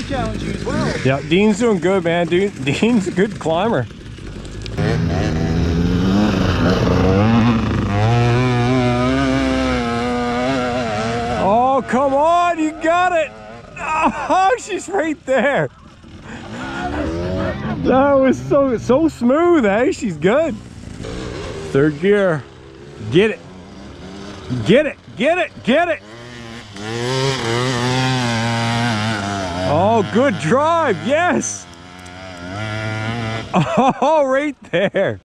challenge you as well. Yeah, Dean's doing good, man. Dean's a good climber. Oh, come on, you got it. Oh, she's right there. That was so smooth, eh? She's good. Third gear. Get it. Get it. Get it. Get it. Oh, good drive. Yes. Oh, right there.